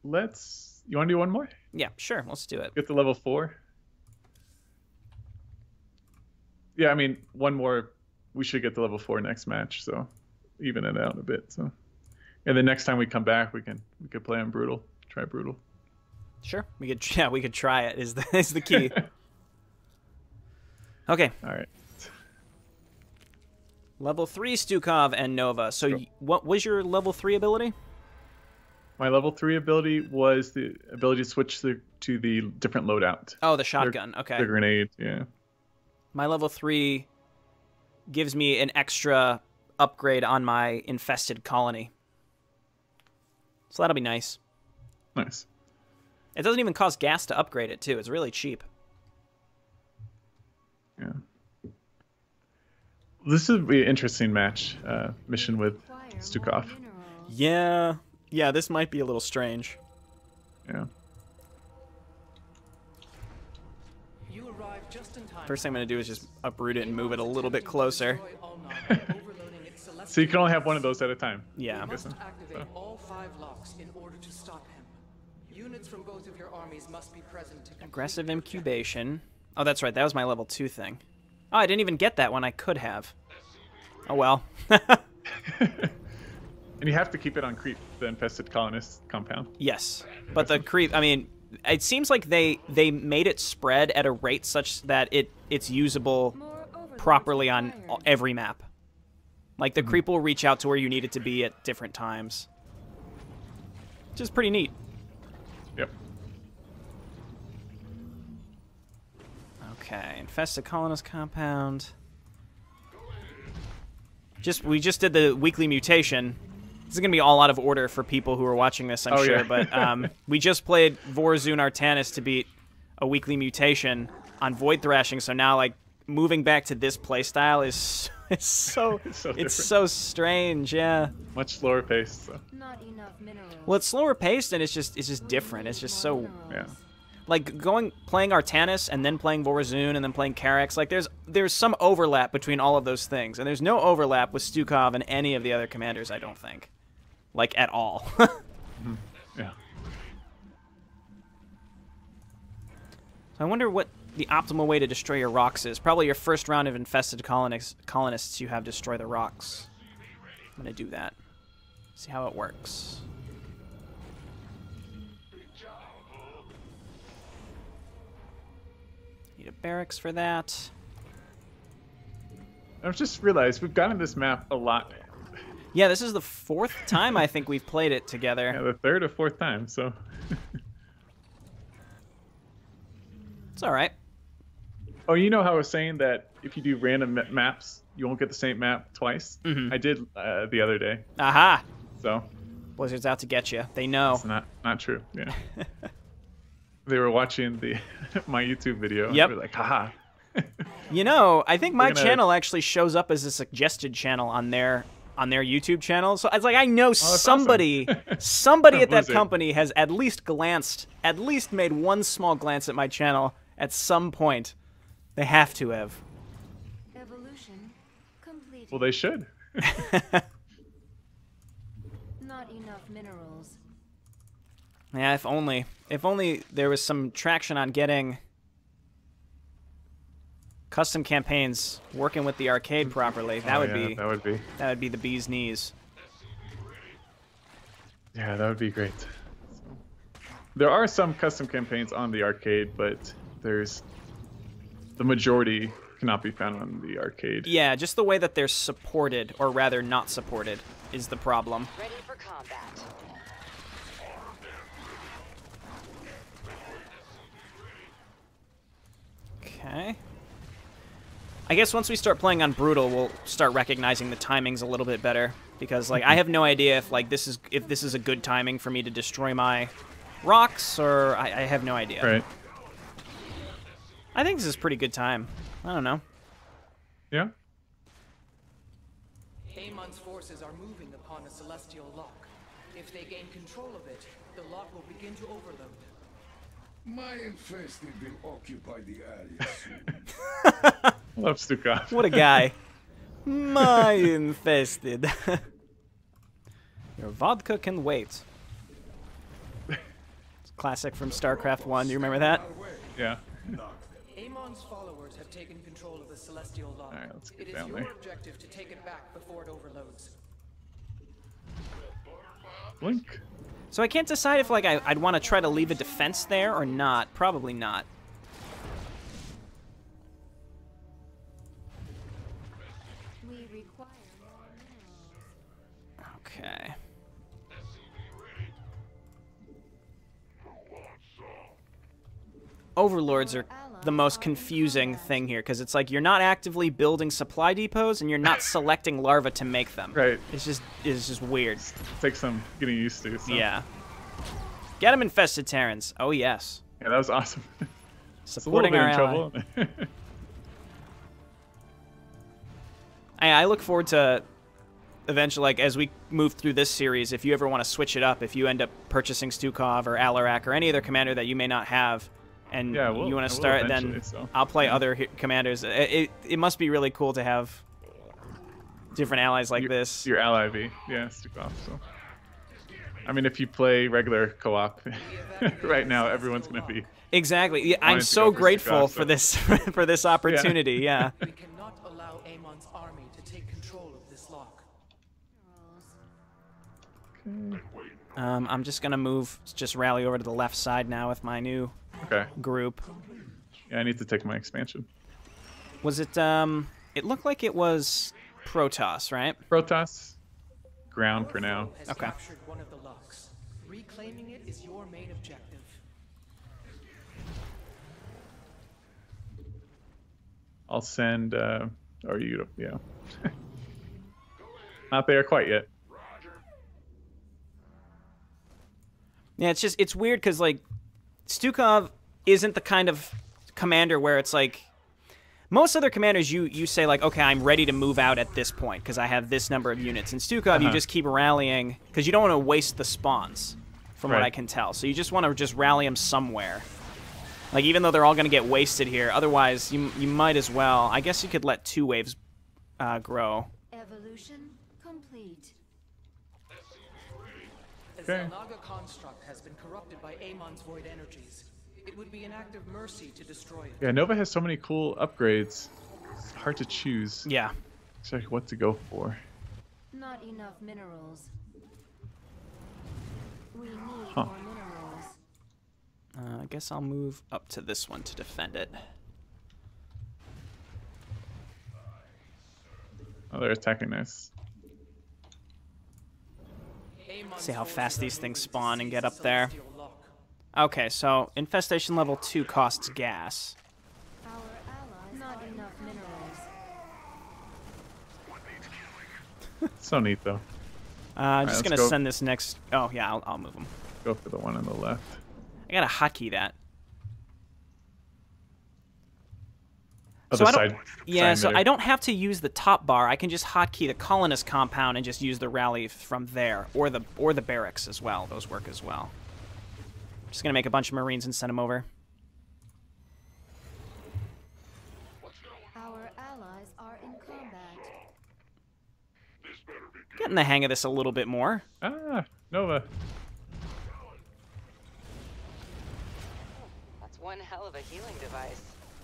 let's. You want to do one more? Yeah, sure. Let's do it. Get to level 4. Yeah, I mean, one more. We should get to level 4 next match, so even it out a bit. So, and then next time we come back, we could play on brutal. Try brutal. Sure, we could try it. Is the key? Okay. All right. Level 3 Stukov and Nova. So Sure. what was your level 3 ability? My level 3 ability was the ability to switch to the different loadout. Oh, the shotgun. Okay. The grenade, yeah. My level 3 gives me an extra upgrade on my infested colony. So that'll be nice. Nice. It doesn't even cost gas to upgrade it, too. It's really cheap. Yeah. This would be an interesting match, mission with Stukov. Yeah. Yeah, this might be a little strange. Yeah. First thing I'm going to do is just uproot it and move it a little bit closer. So you can only have one of those at a time. Yeah. Must activate all 5 locks in order to stop him. Units from both of your armies must be present to complete Aggressive the incubation. Oh, that's right. That was my level 2 thing. Oh, I didn't even get that one. I could have. Oh, well. And you have to keep it on creep, the infested colonist compound. Yes. But the creep, I mean, it seems like they made it spread at a rate such that it's usable properly on every map. Like, the creep will reach out to where you need it to be at different times. Which is pretty neat. Yep. Okay, infested colonist compound. We just did the weekly mutation. This is gonna be all out of order for people who are watching this, I'm sure. Yeah. But we just played Vorazun Artanis to beat a weekly mutation on Void Thrashing. So now, like, moving back to this playstyle is so strange. Yeah. Much slower pace. So. Not enough minerals. Well, it's slower paced and it's just different. It's just so. Yeah. Like, playing Artanis and then playing Vorazun and then playing Karax, like, there's some overlap between all of those things. And there's no overlap with Stukov and any of the other commanders, I don't think. Like, at all. Yeah. So I wonder what the optimal way to destroy your rocks is. Probably your first round of infested colonists you have destroy the rocks. I'm going to do that. See how it works. Need a barracks for that. I've just realized we've gotten this map a lot. Yeah, this is the 4th time I think we've played it together. Yeah, the 3rd or 4th time, so. It's alright. Oh, you know how I was saying that if you do random maps, you won't get the same map twice? Mm-hmm. I did the other day, Aha! so. Blizzard's out to get you. They know. It's not true, yeah. They were watching my YouTube video, and Yep. they were like, haha. You know, I think my gonna- channel actually shows up as a suggested channel on their YouTube channel. So it's like, I know somebody somebody at that Blizzard. company has at least made one small glance at my channel at some point. They have to have. Evolution completed. Well, they should. Not enough minerals. Yeah, if only there was some traction on getting custom campaigns working with the arcade properly. That would be the bee's knees. Yeah, that would be great. There are some custom campaigns on the arcade, but the majority cannot be found on the arcade. Yeah, just the way that they're supported, or rather not supported, is the problem. Ready for combat. Okay. I guess once we start playing on Brutal, we'll start recognizing the timings a little bit better. Because, like, I have no idea if this is a good timing for me to destroy my rocks, or I have no idea. Right. I think this is a pretty good time. I don't know. Yeah? Haemon's forces are moving upon a celestial lock. If they gain control of it, the lock will begin to overload. My infested will occupy the area soon. Love Stukov. What a guy. My infested. Your vodka can wait. Classic from StarCraft 1. Do you remember that? Yeah. Amon's followers have taken control of the Celestial Lock. Alright, let's get It is down your there. objective to take it back before it overloads. Blink. So I can't decide if like I'd want to try to leave a defense there or not. Probably not. We require more minerals. Okay. Overlords are the most confusing thing here because it's like you're not actively building supply depots and you're not selecting larvae to make them. Right. It's just weird. Takes some getting used to. So. Yeah. Get them infested Terrans. Oh yes. Yeah, that was awesome. It's a little Supporting bit our in ally. trouble. I look forward to eventually, like, as we move through this series, if you ever want to switch it up, if you end up purchasing Stukov or Alarak or any other commander that you may not have, and Yeah, you want I will to start, then eventually, so. I'll play other commanders. It must be really cool to have different allies like this. Your ally V. Yeah, Stukov. So. I mean, if you play regular co-op, right now everyone's gonna be. Exactly. Yeah, I'm wanting to so go for grateful Stukov, for so. this for this opportunity. Yeah. We cannot allow Amon's army to take control of this lock. I'm just gonna just rally over to the left side now with my new Okay. group. Yeah, I need to take my expansion. Was it? It looked like it was Protoss, right? Protoss. Ground for now. Has Okay. captured one of the locks. Reclaiming it is your main objective. I'll send. Or you? Yeah. Not there quite yet. Yeah, it's weird because like Stukov isn't the kind of commander where it's like most other commanders you say like, okay, I'm ready to move out at this point because I have this number of units. In Stukov, you just keep rallying because you don't want to waste the spawns, from what Right. I can tell. So you just want to just rally them somewhere. Like even though they're all going to get wasted here, otherwise you might as well. I guess you could let 2 waves grow. Evolution complete. The Okay. Xel'Naga construct has been corrupted by Amon's void energies. It would be an act of mercy to destroy it. Yeah, Nova has so many cool upgrades. It's hard to choose. Yeah. Exactly what to go for. Not enough minerals. We need Huh. more minerals. I guess I'll move up to this one to defend it. Oh, they're attacking us. Amon's See how forces fast are these things moving to spawn and seize get the up there. Celestial Lock. Okay, so infestation level 2 costs gas. Our allies not enough minerals. So neat though. I'm just let's gonna go. send this next. Oh yeah, I'll move them. Go for the one on the left. I gotta hotkey that. Oh, So the I don't- side. Yeah, side so emitter. I don't have to use the top bar. I can just hotkey the colonist compound and just use the rally from there, or the barracks as well. Those work as well. Just gonna make a bunch of Marines and send them over. Our allies are in combat. Getting the hang of this a little bit more. Ah, Nova. That's one hell of a healing device.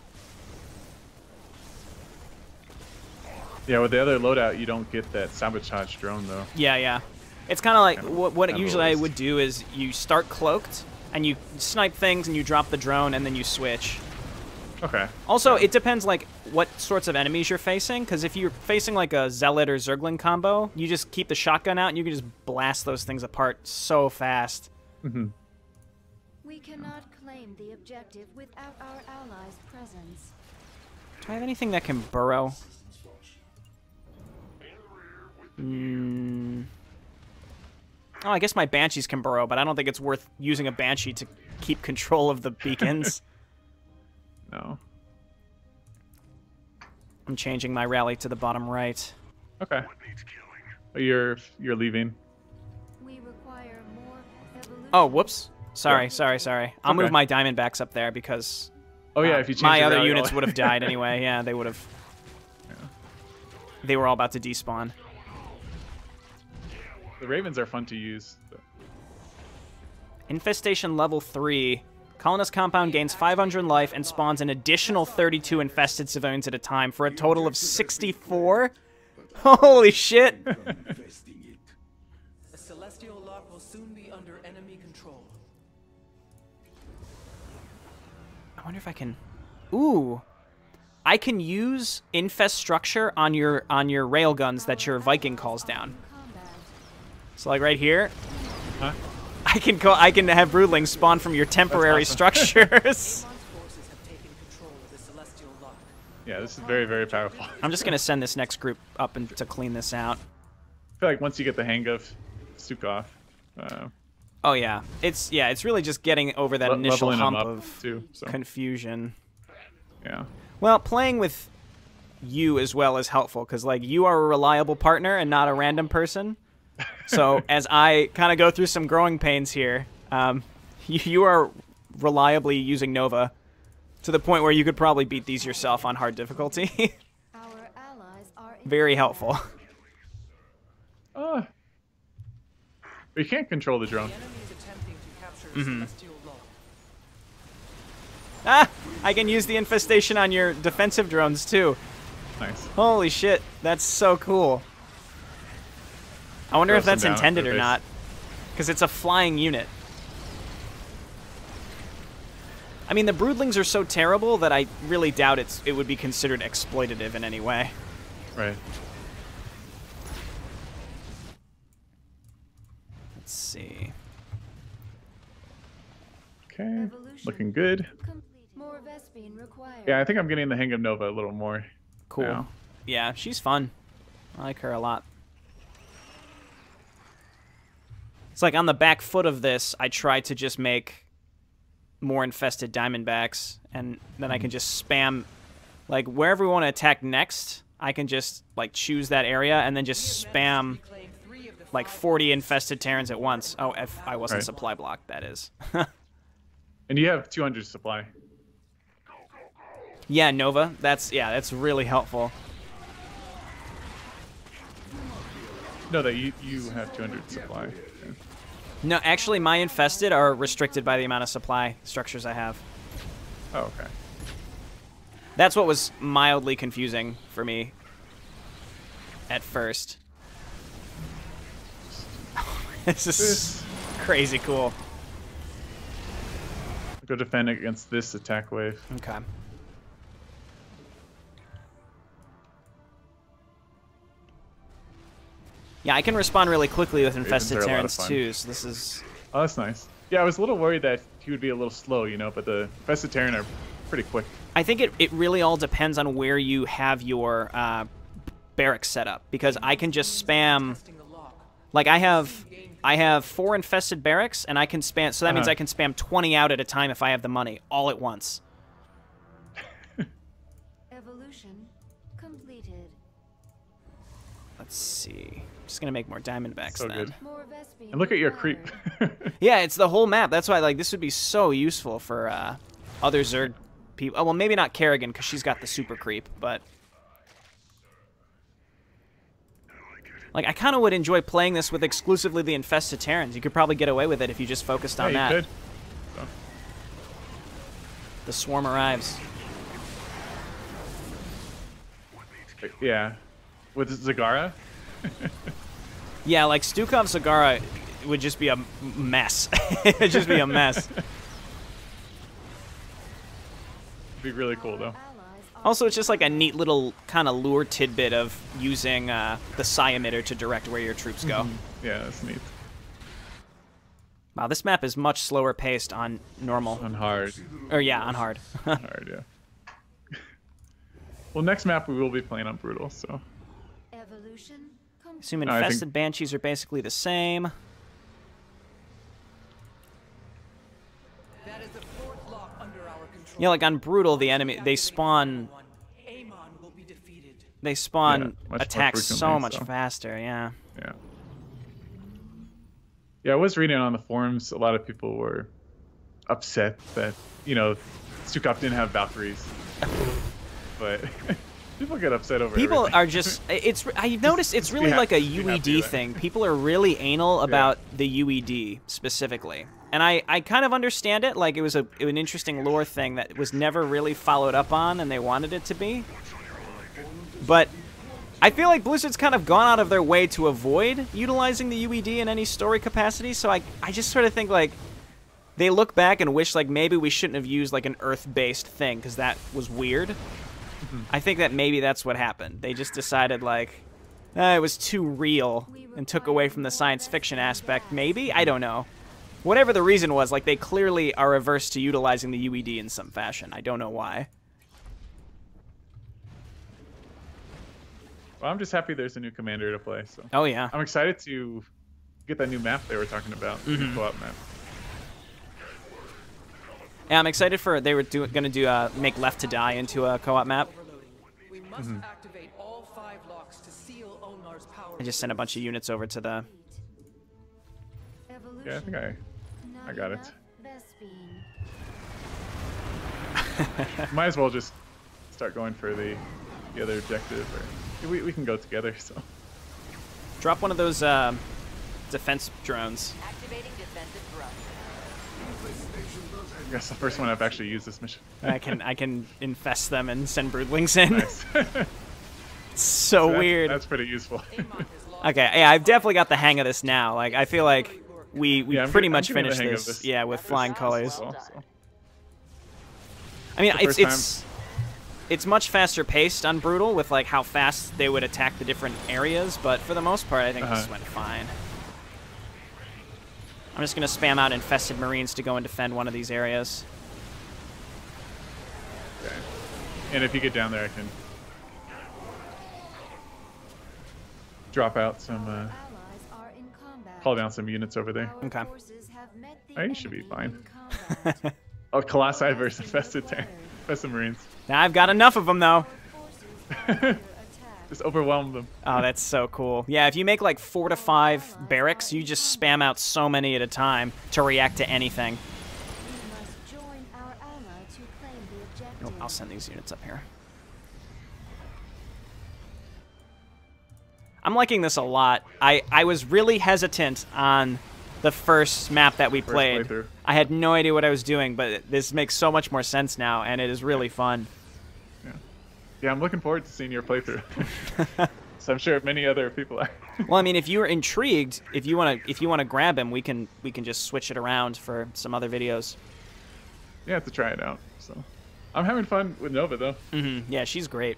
Yeah, with the other loadout, you don't get that sabotage drone though. Yeah, yeah. It's kind of like Kind of- what kind of usually I always. would do is you start cloaked and you snipe things and you drop the drone and then you switch. Okay. Also, it depends like what sorts of enemies you're facing, because if you're facing like a Zealot or Zergling combo, you just keep the shotgun out and you can just blast those things apart so fast. We cannot claim the objective without our allies' presence. Do I have anything that can burrow? Oh, I guess my Banshees can burrow, but I don't think it's worth using a Banshee to keep control of the beacons. No. I'm changing my rally to the bottom right. Okay. Oh, you're leaving. We require more evolution. Oh, whoops. Sorry, Yeah. sorry. I'll Okay. move my Diamondbacks up there because Oh yeah, if you change my your other rally, units oh. would have died anyway. Yeah, they would have. They were all about to despawn. The Ravens are fun to use. But Infestation level 3. Colonist compound gains 500 life and spawns an additional 32 infested civilians at a time for a total of 64? Holy shit! Investing it. The Celestial Lock will soon be under enemy control. I wonder if I can... Ooh. I can use infest structure on your railguns that your Viking calls down. So like right here, Huh? I can have broodlings spawn from your temporary structures. Amon's forces have taken control of the Celestial Lock. Yeah, this is very, very powerful. I'm just gonna send this next group up to clean this out. I feel like once you get the hang of Stukov, Oh yeah, it's really just getting over that initial leveling 'em hump up, of too, so. confusion. Yeah. Well, playing with you as well is helpful because like you are a reliable partner and not a random person. So as I kind of go through some growing pains here, you are reliably using Nova to the point where you could probably beat these yourself on hard difficulty. Our allies are Very helpful. But you can't control the drone. The enemy is attempting to capture the Celestial Lock. Ah! I can use the infestation on your defensive drones too. Nice. Holy shit, that's so cool. I wonder if Throw some that's down at intended their or base. not. Because it's a flying unit. I mean, the broodlings are so terrible that I really doubt it would be considered exploitative in any way. Right. Let's see. Okay. Evolution. Looking good. complete. More Vespene required. Yeah, I think I'm getting the hang of Nova a little more. Cool. now. Yeah, she's fun. I like her a lot. It's like on the back foot of this, I try to just make more infested Diamondbacks, and then I can just spam, like, wherever we want to attack next, I can just, like, choose that area and then just spam, Claim 3 of the like, 5 40 infested Terrans at once. Oh, if I wasn't Right. supply blocked, that is. And you have 200 supply. Yeah, Nova, that's really helpful. No, that you have 200 supply. Yeah. No, actually, my infested are restricted by the amount of supply structures I have. Oh, okay. That's what was mildly confusing for me at first. This is crazy cool. Go defend against this attack wave. Okay. Yeah, I can respond really quickly with infested are a lot of Terrans fun. too, so this is... Oh, that's nice. Yeah, I was a little worried that he would be a little slow, you know, but the infested Terran are pretty quick. I think it really all depends on where you have your barracks set up, because I can just spam... testing the lock. Like, I have 4 infested barracks, and I can spam... So that means I can spam 20 out at a time if I have the money, all at once. Evolution completed. Let's see. Just gonna make more Diamondbacks So then. good. More Vespene And look at your creep. required. Yeah, it's the whole map. That's why, like, this would be so useful for other Zerg people. Oh, well, maybe not Kerrigan, because she's got the super creep, but... Like, I kind of would enjoy playing this with exclusively the infested Terrans. You could probably get away with it if you just focused on Yeah, that. you could. So, The swarm arrives. yeah. With Zagara? Yeah, like, Stukov Zagara would just be a mess. It would just be a mess. Be really cool, though. Allies are Also, it's just like a neat little kind of lure tidbit of using the psi emitter to direct where your troops go. Yeah, that's neat. Wow, this map is much slower paced on normal. On hard. Or yeah, on hard. Hard, yeah. Well, next map we will be playing on Brutal, so... evolution complete. Assume I think- infested banshees are basically the same. That is the 4th lock under our control. Yeah, like on Brutal, the enemy they spawn Amon will be defeated. they spawn Yeah, much more attacks so frequently, much so. faster. Yeah. Yeah. Yeah, I was reading on the forums, a lot of people were upset that, you know, Stukov didn't have Valkyries. But people get upset over People everything. are just it's I've noticed it's really have like a to- you have to do UED that. thing. People are really anal about the UED specifically. And I kind of understand it. Like, it was an interesting lore thing that was never really followed up on, and they wanted it to be. But I feel like Blizzard's kind of gone out of their way to avoid utilizing the UED in any story capacity, so I just sort of think, like, they look back and wish, like, maybe we shouldn't have used, like, an Earth-based thing, because that was weird. I think that maybe that's what happened. They just decided, like, it was too real and took away from the science fiction aspect, maybe? I don't know. Whatever the reason was, like, they clearly are averse to utilizing the UED in some fashion. I don't know why. Well, I'm just happy there's a new commander to play. So. Oh, yeah. I'm excited to get that new map they were talking about, the co-op map. Yeah, I'm excited for they were gonna do make Left to Die into a co-op map. We must activate all 5 locks to seal Onar's power. I just sent a bunch of units over to the. Yeah, I think I got it. Might as well just start going for the other objective, or we can go together. So Drop one of those defense drones. Activating defensive drone. I guess the first one I've actually used this mission. I can infest them and send broodlings in. Nice. So weird. That's pretty useful. Okay, yeah, I've definitely got the hang of this now. Like, I feel like we pretty much I'm getting the finished hang of this. Yeah, with flying colors. So. I mean, The it's much faster paced on Brutal with like how fast they would attack the different areas, but for the most part, I think this went fine. I'm just gonna spam out infested Marines to go and defend one of these areas. Okay. And if you get down there, I can drop out some, call down some units over there. Okay. Oh, you should be fine. Oh, Colossi versus infested Marines. Now I've got enough of them though. Just overwhelm them. Oh, that's so cool. Yeah, if you make like 4 to 5 barracks, you just spam out so many at a time to react to anything. Nope, I'll send these units up here. I'm liking this a lot. I was really hesitant on the first map that we played. Playthrough. I had no idea what I was doing, but this makes so much more sense now, and it is really fun. Yeah, I'm looking forward to seeing your playthrough. So I'm sure many other people are. Well, I mean, if you're intrigued, if you wanna grab him, we can just switch it around for some other videos. Yeah, to try it out. So I'm having fun with Nova though. Yeah, she's great.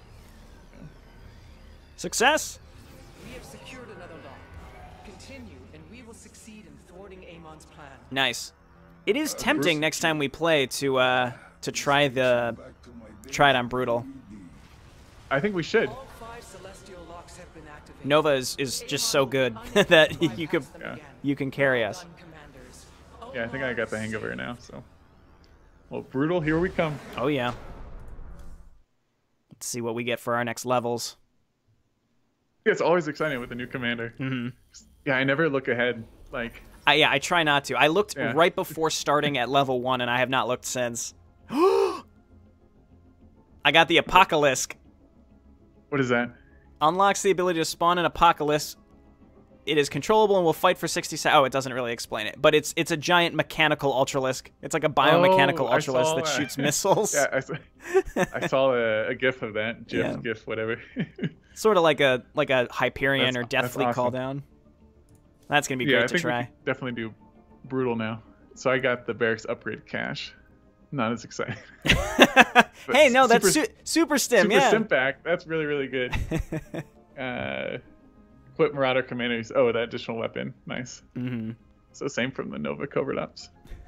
Success. We have secured another lock. Continue, and we will succeed in thwarting Amon's plan. Nice. It is tempting next time we play to try it on Brutal. I think we should. All 5 celestial locks have been activated. Nova is just so good that you can carry us. Yeah, I think I got the hang of her now. So, well, Brutal, here we come. Oh yeah. Let's see what we get for our next levels. It's always exciting with the new commander. Yeah, I never look ahead. Like, yeah, I try not to. I looked right before starting at level 1, and I have not looked since. I got the Apocalypse. what is that? Unlocks the ability to spawn an Apocalypse. It is controllable and will fight for 60 seconds. Oh, it doesn't really explain it. But it's a giant mechanical Ultralisk. It's like a biomechanical Ultralisk that shoots missiles. Yeah, I saw a GIF of that. GIF, whatever. Sort of like a Hyperion or Deathly awesome. Call Down. That's going to be great to try. We definitely do Brutal now. So I got the barracks upgrade cache. Not as exciting. Hey, no, that's super stim, Super stim pack. That's really, really good. Equip Marauder Commanders. Oh, that additional weapon. Nice. So same from the Nova Covert Ops.